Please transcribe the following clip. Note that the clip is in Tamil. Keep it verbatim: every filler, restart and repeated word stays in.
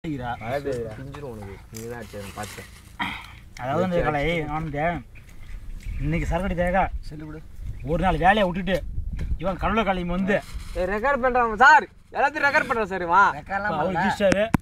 அதாவது கலை நான் இன்னைக்கு சரக்கடி தேக ஒரு நாள் வேலையை விட்டுட்டு இவன் கடவுள காலையும் வந்து ரெக்கார்ட் பண்றான் சார், எல்லாத்தையும் ரெக்கார்ட் பண்றான் சார். வா அவர்